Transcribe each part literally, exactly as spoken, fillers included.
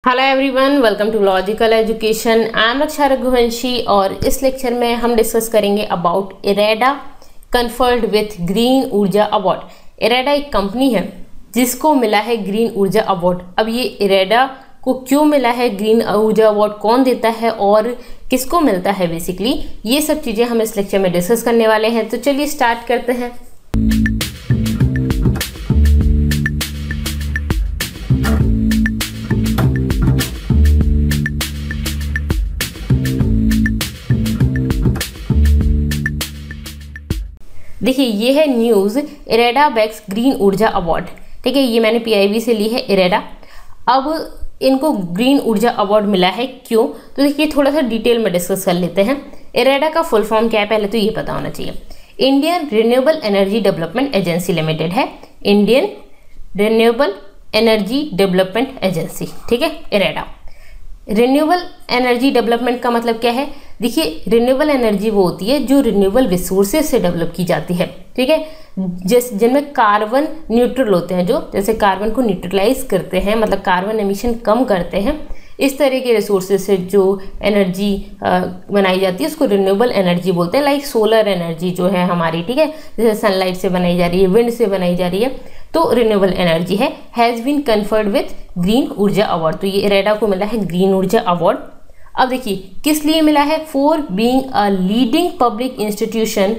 Hello everyone, welcome to logical education. I am Raksha Raghuvanshi और इस lecture में हम डिस्कस करेंगे about IREDA conferred with Green Urja Award. IREDA एक कंपनी है जिसको मिला है ग्रीन ऊर्जा अवार्ड। अब ये इरेडा को क्यों मिला है ग्रीन ऊर्जा अवार्ड, कौन देता है और किसको मिलता है, बेसिकली ये सब चीज़ें हम इस लेक्चर में डिस्कस करने वाले हैं। तो चलिए स्टार्ट करते हैं। देखिए ये है news, IREDA backs Green Urja Award. ठीक है, ये मैंने पीआईबी से ली है इरेडा। अब इनको ग्रीन ऊर्जा अवार्ड मिला है क्यों, तो देखिए थोड़ा सा डिटेल में डिस्कस कर लेते हैं। इरेडा का फुल फॉर्म क्या है पहले तो ये पता होना चाहिए। Indian renewable energy development agency limited है, Indian renewable energy development Agency. ठीक है, इरेडा। रिन्यूएबल एनर्जी डेवलपमेंट का मतलब क्या है, देखिए रिन्यूएबल एनर्जी वो होती है जो रिन्यूएबल रिसोर्सेज से डेवलप की जाती है। ठीक है, जिस जिनमें कार्बन न्यूट्रल होते हैं, जो जैसे कार्बन को न्यूट्रलाइज करते हैं, मतलब कार्बन एमिशन कम करते हैं, इस तरह के रिसोर्सेज से जो एनर्जी बनाई जाती है उसको रिन्यूएबल एनर्जी बोलते हैं। लाइक सोलर एनर्जी जो है हमारी, ठीक है, जैसे सनलाइट से बनाई जा रही है, विंड से बनाई जा रही है, तो रिन्यूएबल एनर्जी है। Has been conferred with Green Urja Award, तो ये इरेडा को मिला है ग्रीन ऊर्जा अवार्ड। अब देखिए किस लिए मिला है, for being a leading public institution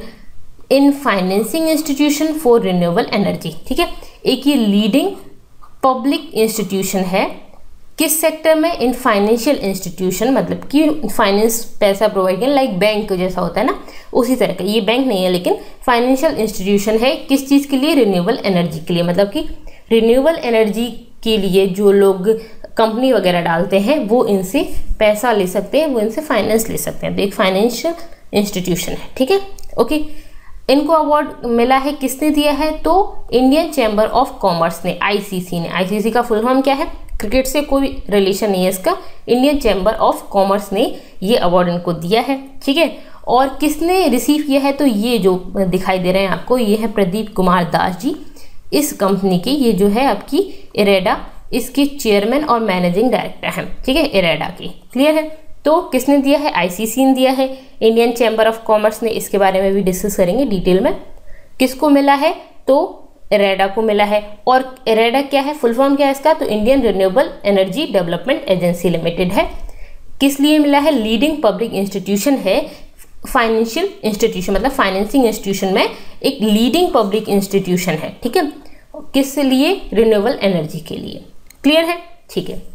in financing institution for renewable energy. ठीक है, एक ये लीडिंग पब्लिक इंस्टीट्यूशन है किस सेक्टर में, इन फाइनेंशियल इंस्टीट्यूशन, मतलब कि फाइनेंस पैसा प्रोवाइड करें, लाइक बैंक जैसा होता है ना, उसी तरह का। ये बैंक नहीं है लेकिन फाइनेंशियल इंस्टीट्यूशन है, किस चीज़ के लिए, रिन्यूएबल एनर्जी के लिए। मतलब कि रिन्यूएबल एनर्जी के लिए जो लोग कंपनी वगैरह डालते हैं वो इनसे पैसा ले सकते हैं, वो इनसे फाइनेंस ले सकते हैं। तो एक फाइनेंशियल इंस्टीट्यूशन है। ठीक है, ओके। इनको अवार्ड मिला है, किसने दिया है, तो इंडियन चैम्बर ऑफ कॉमर्स ने, आईसीसी ने। आईसीसी का फुल फॉर्म क्या है, क्रिकेट से कोई रिलेशन नहीं है इसका, इंडियन चैम्बर ऑफ कॉमर्स ने ये अवार्ड इनको दिया है। ठीक है, और किसने रिसीव किया है, तो ये जो दिखाई दे रहे हैं आपको, ये है प्रदीप कुमार दास जी। इस कंपनी की ये जो है आपकी इरेडा, इसके चेयरमैन और मैनेजिंग डायरेक्टर हैं। ठीक है, इरेडा की, क्लियर है। तो किसने दिया है, आईसीसी ने दिया है, इंडियन चैम्बर ऑफ कॉमर्स ने। इसके बारे में भी डिस्कस करेंगे डिटेल में। किसको मिला है, तो इरेडा को मिला है। और इरेडा क्या है, फुल फॉर्म क्या है इसका, तो Indian renewable energy development agency limited है। किस लिए मिला है, लीडिंग पब्लिक इंस्टीट्यूशन है, फाइनेंशियल इंस्टीट्यूशन, मतलब फाइनेंसिंग इंस्टीट्यूशन में एक लीडिंग पब्लिक इंस्टीट्यूशन है। ठीक है, किस लिए, रिन्यूएबल एनर्जी के लिए। क्लियर है, ठीक है।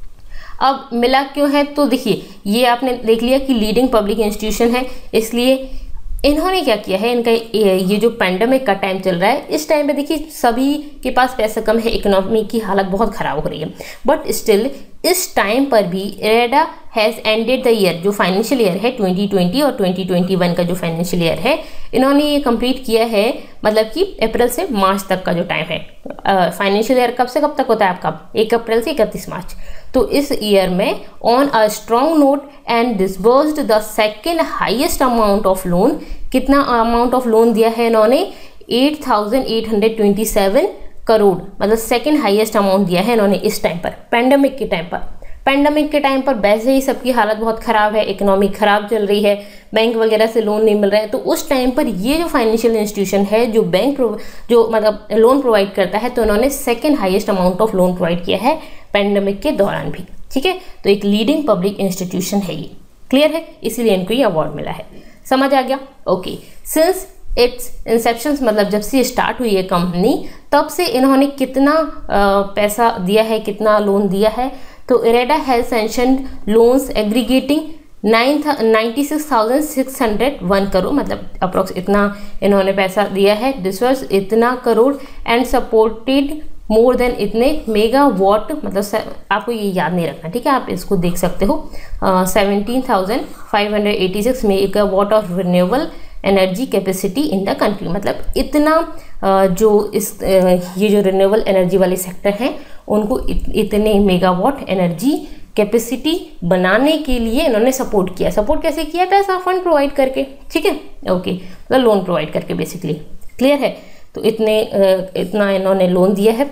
अब मिला क्यों है, तो देखिए ये आपने देख लिया कि लीडिंग पब्लिक इंस्टीट्यूशन है, इसलिए इन्होंने क्या किया है, इनका ये जो पैंडेमिक का टाइम चल रहा है, इस टाइम पे देखिए सभी के पास पैसा कम है, इकोनॉमी की हालत बहुत ख़राब हो रही है, बट स्टिल इस टाइम पर भी IREDA has ended the year, जो फाइनेंशियल ईयर है ट्वेंटी ट्वेंटी और ट्वेंटी ट्वेंटी वन का जो फाइनेंशियल ईयर है, इन्होंने ये कंप्लीट किया है, मतलब कि अप्रैल से मार्च तक का जो टाइम है। फाइनेंशियल ईयर कब से कब तक होता है आपका, एक अप्रैल से इकतीस मार्च। तो इस ईयर में on a strong note and disbursed the second highest amount of loan. कितना अमाउंट ऑफ लोन दिया है इन्होंने, eight thousand eight hundred twenty seven crore, मतलब सेकेंड हाईएस्ट अमाउंट दिया है इन्होंने इस टाइम पर, पैंडेमिक के टाइम पर। पैंडेमिक के टाइम पर वैसे ही सबकी हालत बहुत ख़राब है, इकोनॉमी ख़राब चल रही है, बैंक वगैरह से लोन नहीं मिल रहा है, तो उस टाइम पर ये जो फाइनेंशियल इंस्टीट्यूशन है जो बैंक जो मतलब लोन प्रोवाइड करता है, तो इन्होंने second highest amount of loan provide किया है पैंडेमिक के दौरान भी। ठीक है, तो एक लीडिंग पब्लिक इंस्टीट्यूशन है ये, क्लियर है, इसीलिए इनको ये अवार्ड मिला है। समझ आ गया, ओके। सिंस इट्स इंसेप्शन, मतलब जब से स्टार्ट हुई है कंपनी, तब से इन्होंने कितना आ, पैसा दिया है, कितना लोन दिया है, तो IREDA has sanctioned loans aggregating nine ninety six thousand six hundred one crore, मतलब अप्रोक्स इतना इन्होंने पैसा दिया है, डिसवर्स इतना crore, and supported more than इतने मेगा वॉट, मतलब आपको ये याद नहीं रखना, ठीक है, आप इसको देख सकते हो, seventeen thousand five hundred eighty six megawatt of renewable energy capacity in the country. मतलब इतना uh, जो इस uh, ये जो रिन्यूएबल एनर्जी वाले सेक्टर हैं उनको इत, इतने मेगावाट एनर्जी कैपेसिटी बनाने के लिए इन्होंने सपोर्ट किया। सपोर्ट कैसे किया, पैसा फंड प्रोवाइड करके। ठीक है, ओके, मतलब लोन प्रोवाइड करके बेसिकली, क्लियर है। तो इतने इतना इन्होंने लोन दिया है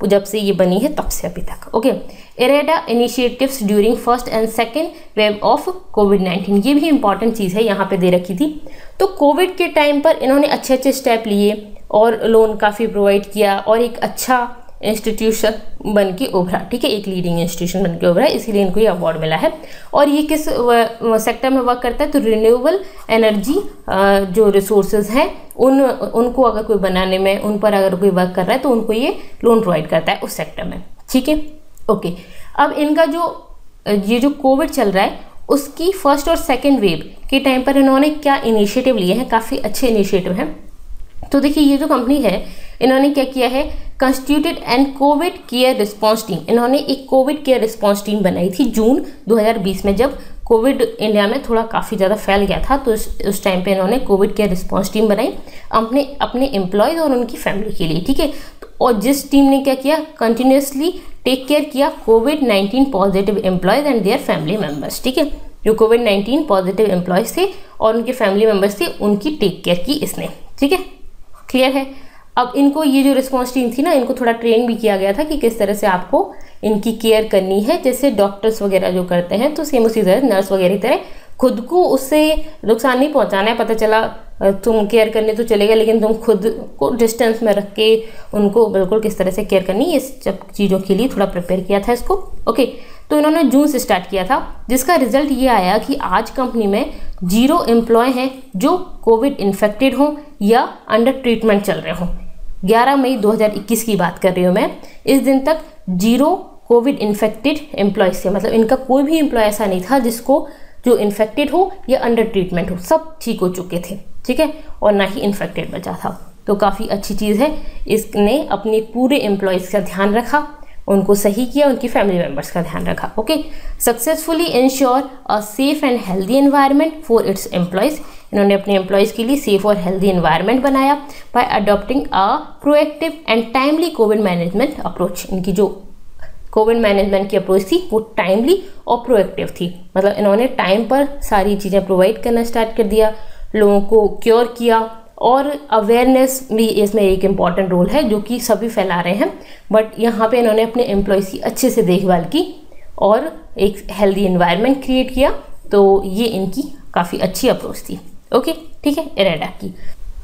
जब से ये बनी है तब से अभी तक। Okay, IREDA initiatives during first and second wave of covid nineteen, ये भी इंपॉर्टेंट चीज़ है, यहाँ पे दे रखी थी। तो कोविड के टाइम पर इन्होंने अच्छे अच्छे स्टेप लिए और लोन काफ़ी प्रोवाइड किया और एक अच्छा इंस्टीट्यूशन बन के उभरा, ठीक है, एक लीडिंग इंस्टीट्यूशन बन के उभरा, इसीलिए इनको ये अवार्ड मिला है। और ये किस सेक्टर में वर्क करता है, तो रिन्यूएबल एनर्जी जो रिसोर्सेज हैं उन उनको अगर कोई बनाने में, उन पर अगर कोई वर्क कर रहा है तो उनको ये लोन प्रोवाइड करता है उस सेक्टर में, ठीक है। ओके, अब इनका जो ये जो कोविड चल रहा है उसकी फर्स्ट और सेकेंड वेव के टाइम पर इन्होंने क्या इनिशिएटिव लिए हैं, काफ़ी अच्छे इनिशिएटिव हैं। तो देखिए ये जो कंपनी है इन्होंने क्या किया है, constituted and covid care response team, इन्होंने एक कोविड केयर रिस्पॉन्स टीम बनाई थी जून दो हज़ार बीस में, जब कोविड इंडिया में थोड़ा काफ़ी ज़्यादा फैल गया था। तो उस टाइम पे इन्होंने कोविड केयर रिस्पॉन्स टीम बनाई अपने अपने एम्प्लॉयज़ और उनकी फैमिली के लिए, ठीक है। और जिस टीम ने क्या किया, कंटिन्यूसली टेक केयर किया covid nineteen positive employees and their family members, ठीक है। जो कोविड नाइन्टीन पॉजिटिव एम्प्लॉयज़ थे और उनके फैमिली मेम्बर्स थे, उनकी टेक केयर की इसने, ठीक है, क्लियर है। अब इनको ये जो रिस्पॉन्स टीम थी ना, इनको थोड़ा ट्रेन भी किया गया था कि किस तरह से आपको इनकी केयर करनी है, जैसे डॉक्टर्स वगैरह जो करते हैं, तो सेम उसी तरह नर्स वगैरह तरह खुद को उससे नुकसान नहीं पहुंचाना है। पता चला तुम केयर करने तो चलेगा, लेकिन तुम खुद को डिस्टेंस में रख के उनको बिल्कुल किस तरह से केयर करनी है, इस सब चीज़ों के लिए थोड़ा प्रिपेयर किया था इसको। ओके, तो इन्होंने जून से स्टार्ट किया था, जिसका रिजल्ट ये आया कि आज कंपनी में जीरो एम्प्लॉय हैं जो कोविड इन्फेक्टेड हों या अंडर ट्रीटमेंट चल रहे हों। ग्यारह मई दो हज़ार इक्कीस की बात कर रही हूँ मैं, इस दिन तक जीरो कोविड इन्फेक्टेड एम्प्लॉयज़ थे, मतलब इनका कोई भी एम्प्लॉय ऐसा नहीं था जिसको जो इन्फेक्टेड हो या अंडर ट्रीटमेंट हो, सब ठीक हो चुके थे, ठीक है, और ना ही इन्फेक्टेड बचा था। तो काफ़ी अच्छी चीज़ है, इसने अपने पूरे एम्प्लॉयज़ का ध्यान रखा, उनको सही किया, उनकी फैमिली मेम्बर्स का ध्यान रखा। Okay, successfully ensure a safe and healthy environment for its employees, इन्होंने अपने एम्प्लॉयज़ के लिए सेफ और हेल्दी एनवायरनमेंट बनाया by adopting a proactive and timely covid management approach. इनकी जो कोविड मैनेजमेंट की अप्रोच थी वो टाइमली और प्रोएक्टिव थी, मतलब इन्होंने टाइम पर सारी चीज़ें प्रोवाइड करना स्टार्ट कर दिया, लोगों को क्योर किया, और अवेयरनेस भी इसमें एक इम्पॉर्टेंट रोल है जो कि सभी फैला रहे हैं। बट यहाँ पे इन्होंने अपने एम्प्लॉयज़ की अच्छे से देखभाल की और एक हेल्दी एनवायरनमेंट क्रिएट किया, तो ये इनकी काफ़ी अच्छी अप्रोच थी। ओके, ठीक है, इरेडा की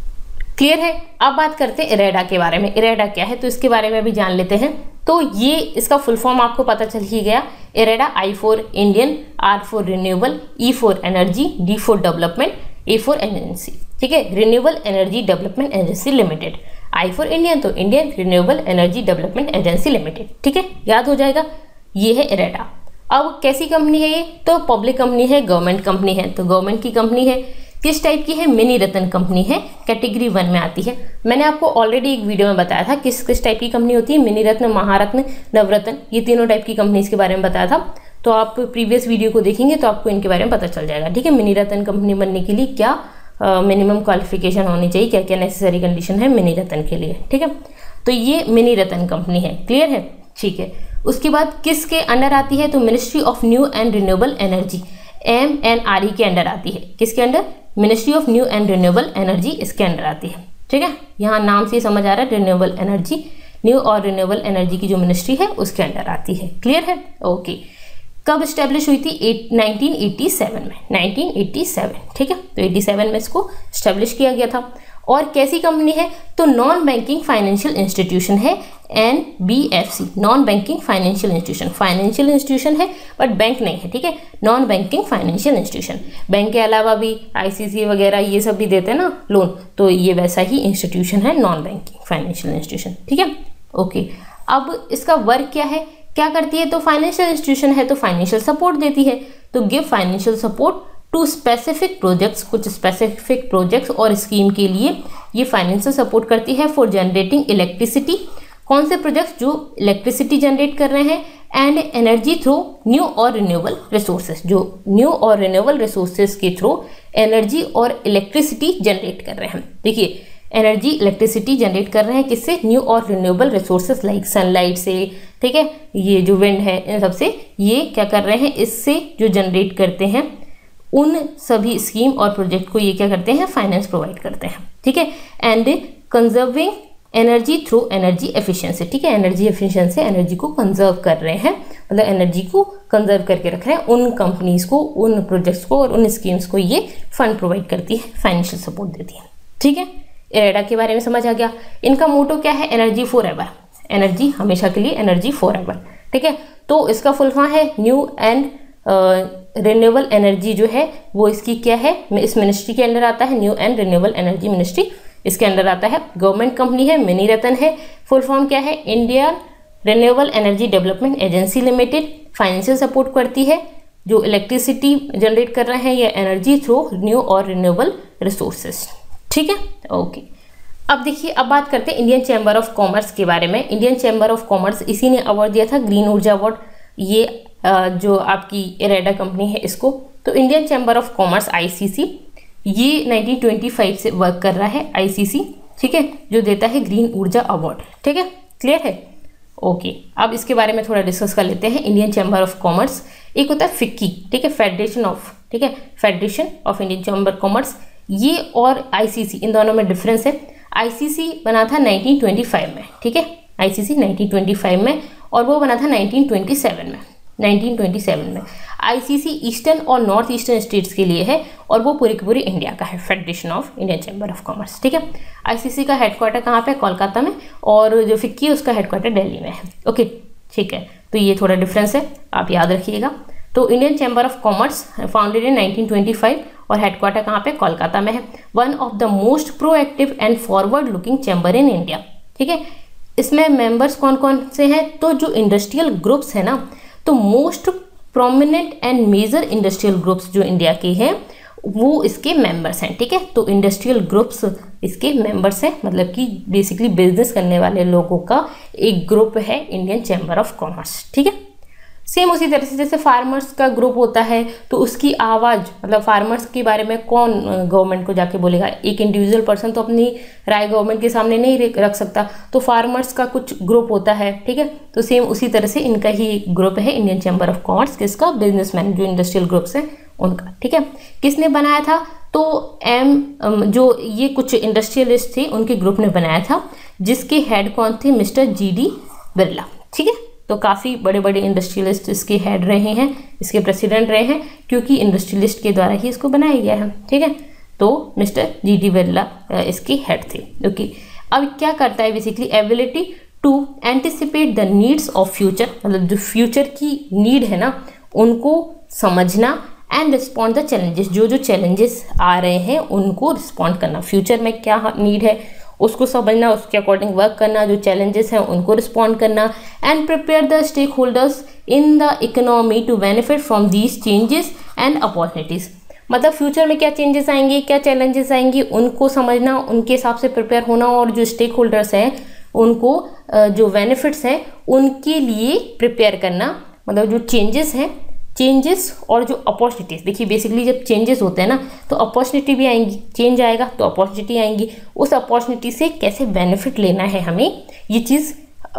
क्लियर है। अब बात करते हैं इरेडा के बारे में। इरेडा क्या है, तो इसके बारे में भी जान लेते हैं। तो ये इसका फुल फॉर्म आपको पता चल ही गया, IREDA, I for Indian, R for renewable, E for energy, D for development, A for agency, ठीक है, renewable energy development agency limited. I for Indian तो Indian renewable energy development agency limited, ठीक है, याद हो जाएगा। ये है इरेडा। अब कैसी कंपनी है ये, तो पब्लिक कंपनी है, गवर्नमेंट कंपनी है। तो गवर्नमेंट की कंपनी है, किस टाइप की है, मिनी रत्न कंपनी है, कैटेगरी वन में आती है। मैंने आपको ऑलरेडी एक वीडियो में बताया था किस किस टाइप की कंपनी होती है, मिनी रत्न, महारत्न, नवरत्न, ये तीनों टाइप की कंपनीज के बारे में बताया था। तो आप प्रीवियस वीडियो को देखेंगे तो आपको इनके बारे में पता चल जाएगा, ठीक है। मिनी रत्न कंपनी बनने के लिए क्या मिनिमम क्वालिफिकेशन होनी चाहिए, क्या क्या नेसेसरी कंडीशन है मिनी रत्न के लिए, ठीक है। तो ये मिनी रत्न कंपनी है, क्लियर है, ठीक है। उसके बाद किसके अंडर आती है, तो ministry of new and renewable energy, M N R E के अंडर आती है। किसके under, ministry of new and renewable energy, इसके अंडर आती है, ठीक है। यहाँ नाम से समझ आ रहा है, रिन्यूएबल एनर्जी, न्यू और रिन्यूएबल एनर्जी की जो मिनिस्ट्री है उसके अंडर आती है, क्लियर है। ओके, कब स्टैब्लिश हुई थी, नाइनटीन एटी सेवन में, नाइनटीन एटी सेवन, ठीक है। तो सत्तासी में इसको स्टैब्लिश किया गया था। और कैसी कंपनी है, तो नॉन बैंकिंग फाइनेंशियल इंस्टीट्यूशन है, N B F C, non banking financial institution, financial institution है बट बैंक नहीं है, ठीक है, non banking financial institution. Bank के अलावा भी आई सी सी वगैरह ये सब भी देते हैं ना लोन, तो ये वैसा ही इंस्टीट्यूशन है, नॉन बैंकिंग फाइनेंशियल इंस्टीट्यूशन, ठीक है। ओके, अब इसका वर्क क्या है, क्या करती है, तो फाइनेंशियल इंस्टीट्यूशन है तो फाइनेंशियल सपोर्ट देती है, तो give financial support to specific projects, कुछ स्पेसिफिक प्रोजेक्ट्स और स्कीम के लिए ये फाइनेंशियल सपोर्ट करती है। फॉर जनरेटिंग इलेक्ट्रिसिटी, कौन से प्रोजेक्ट्स जो इलेक्ट्रिसिटी जनरेट कर रहे हैं, एंड एनर्जी थ्रू न्यू और रिन्यूएबल रिसोर्सेज, जो न्यू और रिन्यूएबल रिसोर्सेज के थ्रू एनर्जी और इलेक्ट्रिसिटी जनरेट कर रहे हैं। देखिए, एनर्जी इलेक्ट्रिसिटी जनरेट कर रहे हैं किससे, न्यू और रिन्यूएबल रिसोर्सेज लाइक सनलाइट से, ठीक है, ये जो विंड है इन सबसे ये क्या कर रहे हैं, इससे जो जनरेट करते हैं उन सभी स्कीम और प्रोजेक्ट को ये क्या करते हैं, फाइनेंस प्रोवाइड करते हैं, ठीक है। And conserving energy through energy efficiency, ठीक है, एनर्जी एफिशिएंसी, एनर्जी को कंजर्व कर रहे हैं, मतलब एनर्जी को कंजर्व करके रख रहे हैं, उन कंपनीज को, उन प्रोजेक्ट्स को और उन स्कीम्स को ये फंड प्रोवाइड करती है, फाइनेंशियल सपोर्ट देती है, ठीक है। इरेडा के बारे में समझ आ गया। इनका मोटो क्या है? एनर्जी फॉर एवर, एनर्जी हमेशा के लिए, एनर्जी फॉर एवर, ठीक है। तो इसका फुल फॉर्म है न्यू एंड रिन्यूएबल एनर्जी, जो है वो इसकी क्या है, इस मिनिस्ट्री के अंडर आता है, new and renewable energy ministry इसके अंडर आता है। गवर्नमेंट कंपनी है, मिनी रतन है। फुल फॉर्म क्या है? India renewable energy development agency limited. Financial support करती है जो इलेक्ट्रिसिटी जनरेट कर रहे हैं या एनर्जी थ्रू न्यू और रिन्यूएबल रिसोर्सेज, ठीक है, ओके। अब देखिए, अब बात करते हैं इंडियन चैम्बर ऑफ कॉमर्स के बारे में। इंडियन चैम्बर ऑफ कॉमर्स, इसी ने अवार्ड दिया था ग्रीन ऊर्जा अवार्ड, ये जो आपकी इरेडा कंपनी है इसको। तो Indian chamber of commerce ICC, ये नाइनटीन ट्वेंटी फाइव से वर्क कर रहा है आईसीसी, ठीक है, जो देता है ग्रीन ऊर्जा अवार्ड, ठीक है, क्लियर है, ओके। अब इसके बारे में थोड़ा डिस्कस कर लेते हैं। इंडियन चैम्बर ऑफ कॉमर्स, एक होता है फिक्की, ठीक है, फेडरेशन ऑफ, ठीक है, federation of Indian chamber commerce, ये और आईसीसी, इन दोनों में डिफरेंस है। आईसीसी बना था नाइनटीन ट्वेंटी फाइव में, ठीक है, आईसीसी नाइनटीन ट्वेंटी फाइव में, और वो बना था नाइनटीन ट्वेंटी सेवन में, नाइनटीन ट्वेंटी सेवन में। आईसीसी ईस्टर्न और नॉर्थ ईस्टर्न स्टेट्स के लिए है और वो पूरी की पूरी इंडिया का है, federation of Indian chamber of commerce, ठीक है। आईसीसी का हेडक्वार्टर कहाँ पे? कोलकाता में, और जो फिक्की है उसका हेडक्वार्टर दिल्ली में है, ओके, ठीक है। तो ये थोड़ा डिफरेंस है, आप याद रखिएगा। तो Indian chamber of commerce founded in nineteen twenty five और हेडक्वार्टर कहाँ पे? कोलकाता में है। One of the most proactive and forward looking chamber in India, ठीक है। इसमें मेंबर्स कौन कौन से हैं? तो जो इंडस्ट्रियल ग्रुप्स है ना, तो most prominent and major industrial groups जो इंडिया के हैं वो इसके मेंबर्स हैं, ठीक है। तो इंडस्ट्रियल ग्रुप्स इसके मेंबर्स हैं, मतलब कि बेसिकली बिजनेस करने वाले लोगों का एक ग्रुप है इंडियन चैम्बर ऑफ कॉमर्स, ठीक है। सेम उसी तरह से जैसे फार्मर्स का ग्रुप होता है तो उसकी आवाज़, मतलब फार्मर्स के बारे में कौन गवर्नमेंट को जाके बोलेगा? एक इंडिविजुअल पर्सन तो अपनी राय गवर्नमेंट के सामने नहीं रख सकता, तो फार्मर्स का कुछ ग्रुप होता है, ठीक है। तो सेम उसी तरह से इनका ही ग्रुप है इंडियन चैम्बर ऑफ कॉमर्स, किसका? बिजनेसमैन, जो इंडस्ट्रियल ग्रुप्स हैं उनका, ठीक है। किसने बनाया था? तो एम जो ये कुछ इंडस्ट्रियलिस्ट थे उनके ग्रुप ने बनाया था, जिसके हेड कौन थे? मिस्टर जी डी बिरला, ठीक है। तो काफ़ी बड़े बड़े इंडस्ट्रियलिस्ट इसके हेड रहे हैं, इसके प्रेसिडेंट रहे हैं, क्योंकि इंडस्ट्रियलिस्ट के द्वारा ही इसको बनाया गया है, ठीक है। तो मिस्टर जी डी बिरला इसके हेड थे, ओके। अब क्या करता है basically? Ability to anticipate the needs of future, मतलब जो फ्यूचर की नीड है ना उनको समझना, एंड रिस्पॉन्ड द चैलेंजेस, जो जो चैलेंजेस आ रहे हैं उनको रिस्पॉन्ड करना। फ्यूचर में क्या नीड है उसको समझना, उसके अकॉर्डिंग वर्क करना, जो चैलेंजेस हैं उनको रिस्पॉन्ड करना, and prepare the stakeholders in the economy to benefit from these changes and opportunities. मतलब फ्यूचर में क्या चेंजेस आएंगे, क्या चैलेंजेस आएंगी, उनको समझना, उनके हिसाब से प्रिपेयर होना, और जो स्टेक होल्डर्स हैं उनको जो बेनिफिट्स हैं उनके लिए प्रिपेयर करना। मतलब जो चेंजेस हैं, चेंजेस और जो अपॉर्चुनिटीज़, देखिए बेसिकली जब चेंजेस होते हैं ना तो अपॉर्चुनिटी भी आएंगी, चेंज आएगा तो अपॉर्चुनिटी आएंगी, उस अपॉर्चुनिटी से कैसे बेनिफिट लेना है हमें, ये चीज़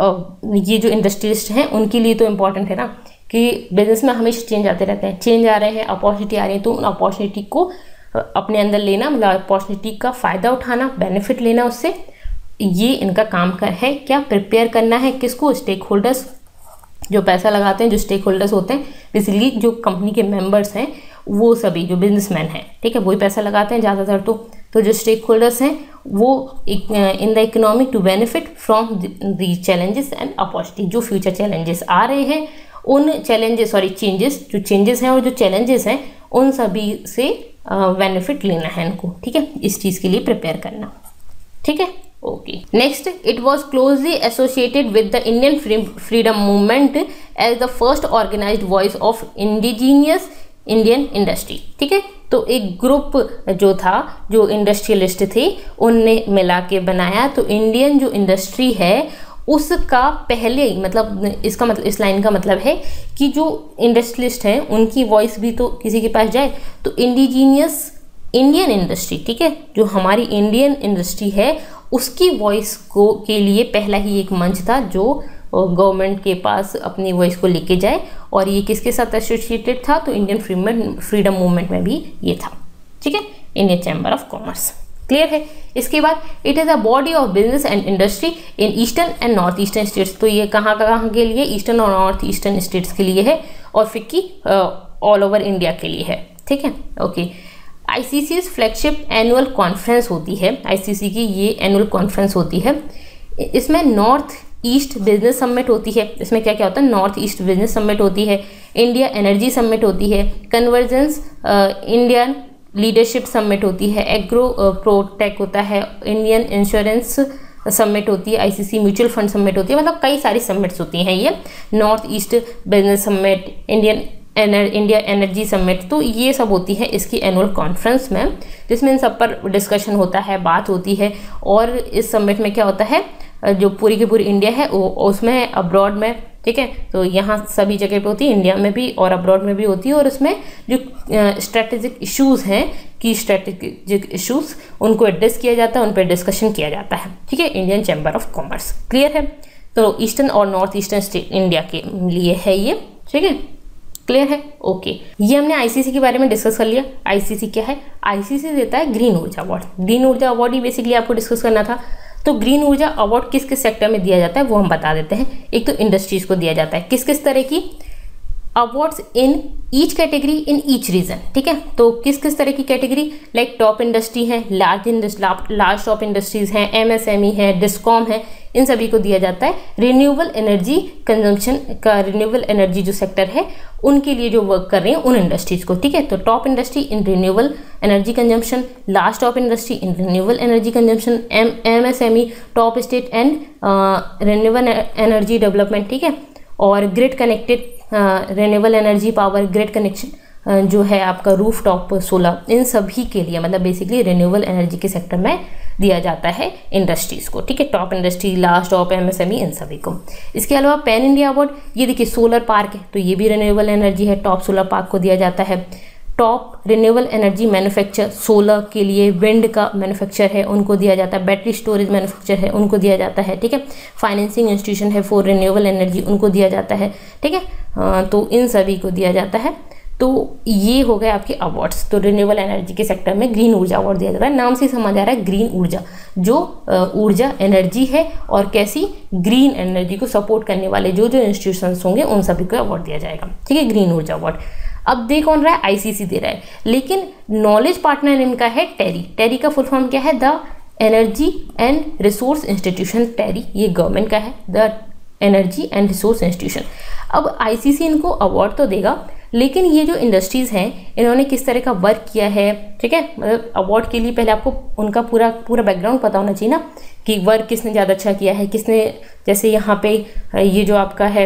ये जो इंडस्ट्रियलिस्ट हैं उनके लिए तो इम्पॉर्टेंट है ना, कि बिजनेस में हमेशा चेंज आते रहते हैं, चेंज आ रहे हैं, अपॉर्चुनिटी आ रही है, तो उन अपॉर्चुनिटी को अपने अंदर लेना, मतलब अपॉर्चुनिटी का फ़ायदा उठाना, बेनिफिट लेना उससे, ये इनका काम का है। क्या? प्रिपेयर करना है किसको? स्टेक होल्डर्स, जो पैसा लगाते हैं, जो स्टेक होल्डर्स होते हैं, बेसिकली जो कंपनी के मेंबर्स हैं वो सभी जो बिजनेसमैन हैं, ठीक है, वही पैसा लगाते हैं ज़्यादातर। तो तो जो स्टेक होल्डर्स हैं वो in the economy to benefit from the challenges and opportunity, जो फ्यूचर चैलेंजेस आ रहे हैं उन चैलेंजेस, सॉरी चेंजेस, जो चेंजेस हैं और जो चैलेंजेस हैं उन सभी से बेनिफिट लेना है इनको, ठीक है, इस चीज़ के लिए प्रिपेयर करना, ठीक है, okay. Next, it was closely associated with the Indian freedom movement as the first organised voice of indigenous Indian industry, ठीक है। तो एक ग्रुप जो था, जो इंडस्ट्रियलिस्ट थे, उनने मिला के बनाया। तो इंडियन जो इंडस्ट्री है उसका पहले ही, मतलब इसका मतलब, इस लाइन का मतलब है कि जो इंडस्ट्रियलिस्ट हैं उनकी वॉइस भी तो किसी के पास जाए। तो इंडिजीनियस इंडियन इंडस्ट्री, ठीक है, जो हमारी इंडियन इंडस्ट्री है उसकी वॉइस को के लिए पहला ही एक मंच था जो गवर्नमेंट के पास अपनी वॉइस को लेके जाए, और ये किसके साथ एसोसिएटेड था? तो इंडियन फ्रीडम फ्रीडम मूवमेंट में भी ये था, ठीक है, Indian chamber of commerce. Clear है। इसके बाद it is a body of business and industry in eastern and north eastern states. तो ये कहाँ कहाँ के लिए, ईस्टर्न और नॉर्थ ईस्टर्न स्टेट्स के लिए है, और फिक्की ऑल ओवर इंडिया के लिए है, ठीक है। Okay, ICC flagship annual conference होती है, आईसीसी की ये एनुअल कॉन्फ्रेंस होती है। इसमें नॉर्थ ईस्ट बिजनेस समिट होती है। इसमें क्या क्या होता है, नॉर्थ ईस्ट बिजनेस समिट होती है, इंडिया एनर्जी समिट होती है, कन्वर्जेंस इंडियन लीडरशिप समिट होती है, एग्रो प्रोटेक होता है, इंडियन इंश्योरेंस समिट होती है, आईसीसी म्यूचुअल फंड समिट होती है। मतलब कई सारी समिट्स होती हैं ये, north east business summit, Indian ener India energy summit, तो ये सब होती है इसकी एनुअल कॉन्फ्रेंस में, जिसमें इन सब पर डिस्कशन होता है, बात होती है। और इस समिट में क्या होता है, जो पूरी की पूरी इंडिया है वो उसमें, अब्रॉड में, ठीक है, तो यहाँ सभी जगह पे होती है, इंडिया में भी और अब्रॉड में भी होती है। और उसमें जो स्ट्रेटेजिक इश्यूज़ हैं कि स्ट्रेटेजिक इश्यूज़ उनको एड्रेस किया जाता है, उन पर डिस्कशन किया जाता है, ठीक है, Indian chamber of commerce. Clear है। तो ईस्टर्न और नॉर्थ ईस्टर्न स्टेट इंडिया के लिए है ये, ठीक है, क्लियर है। ओके, ये हमने आईसीसी के बारे में डिस्कस कर लिया। आईसीसी क्या है, आईसीसी देता है green Urja award. Green Urja award ही बेसिकली आपको डिस्कस करना था। तो ग्रीन ऊर्जा अवार्ड किस किस सेक्टर में दिया जाता है वो हम बता देते हैं। एक तो इंडस्ट्रीज को दिया जाता है, किस किस तरह की, awards in each category in each region, ठीक है। तो किस किस तरह की कैटेगरी, लाइक टॉप इंडस्ट्री है, large industry, large top industries हैं, एमएसएमई है, डिस्कॉम है, इन सभी को दिया जाता है। रिन्यूएबल एनर्जी कंजम्पशन का, रिन्यूएबल एनर्जी जो सेक्टर है उनके लिए जो वर्क कर रहे हैं उन इंडस्ट्रीज को, ठीक है। तो top industry in renewable energy consumption, large top industry in renewable energy consumption, M MSME top state and renewable energy development, ठीक है। और grid connected renewable energy power grid connection जो है आपका रूफ टॉप सोलर, इन सभी के लिए मतलब बेसिकली रिन्यूएबल एनर्जी के सेक्टर में दिया जाता है इंडस्ट्रीज को, ठीक है। Top industry, large top, MSME, इन सभी को। इसके अलावा पैन इंडिया अवार्ड, ये देखिए सोलर पार्क है तो ये भी रिन्यूएबल एनर्जी है, टॉप सोलर पार्क को दिया जाता है। Top renewable energy manufacture, solar के लिए विंड का मैन्युफैक्चर है उनको दिया जाता है, बैटरी स्टोरेज मैन्युफैक्चर है उनको दिया जाता है, ठीक है। फाइनेंसिंग इंस्टीट्यूशन है फॉर रिन्यूएबल एनर्जी, उनको दिया जाता है, ठीक है। तो इन सभी को दिया जाता है। तो ये हो गए आपके अवार्ड्स। तो रिन्यूएबल एनर्जी के सेक्टर में ग्रीन ऊर्जा अवार्ड दिया जाता है, नाम से समझ आ रहा है ग्रीन ऊर्जा, जो ऊर्जा एनर्जी है और कैसी ग्रीन एनर्जी को सपोर्ट करने वाले जो जो इंस्टीट्यूशंस होंगे उन सभी को अवार्ड दिया जाएगा, ठीक है, ग्रीन ऊर्जा अवार्ड। अब दे कौन रहा है, आईसीसी दे रहा है, लेकिन नॉलेज पार्टनर इनका है टेरी। टेरी का फुल फॉर्म क्या है, the energy and resource institution. TERI ये गवर्नमेंट का है, the energy and resource institution. अब आईसीसी इनको अवार्ड तो देगा, लेकिन ये जो इंडस्ट्रीज़ हैं इन्होंने किस तरह का वर्क किया है, ठीक है, मतलब अवार्ड के लिए पहले आपको उनका पूरा पूरा बैकग्राउंड पता होना चाहिए ना, कि वर्क किसने ज़्यादा अच्छा किया है, किसने, जैसे यहाँ पे ये जो आपका है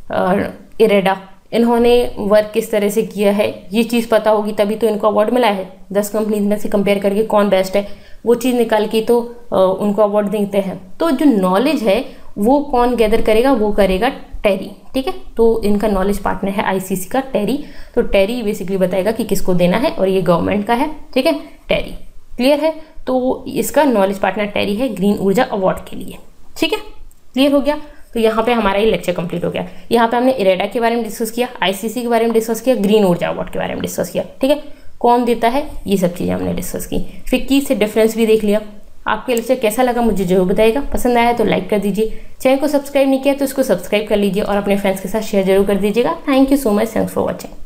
इरेडा, इन्होंने वर्क किस तरह से किया है, ये चीज़ पता होगी तभी तो इनको अवार्ड मिला है। दस कंपनीज में से कंपेयर करके कौन बेस्ट है वो चीज़ निकाल के तो उनको अवार्ड देते हैं। तो जो नॉलेज है वो कौन गैदर करेगा, वो करेगा टेरी, ठीक है। तो इनका नॉलेज पार्टनर है आईसीसी का टेरी। तो टेरी बेसिकली बताएगा कि किसको देना है, और ये गवर्नमेंट का है, ठीक है, टेरी। क्लियर है। तो इसका नॉलेज पार्टनर टेरी है ग्रीन ऊर्जा अवार्ड के लिए, ठीक है, क्लियर हो गया। तो यहाँ पे हमारा ये लेक्चर कंप्लीट हो गया। यहाँ पे हमने इरेडा के बारे में डिस्कस किया, आईसीसी के बारे में डिस्कस किया, ग्रीन ऊर्जा अवार्ड के बारे में डिस्कस किया, ठीक है, कौन देता है ये सब चीज़ें हमने डिस्कस की। फिक्की से डिफरेंस भी देख लिया। आपके लेक्चर कैसा लगा मुझे जरूर बताइएगा, पसंद आया तो लाइक कर दीजिए, चैनल को सब्सक्राइब नहीं किया तो इसको सब्सक्राइब कर लीजिए और अपने फ्रेंड्स के साथ शेयर जरूर कर दीजिएगा। Thank you so much, thanks for watching.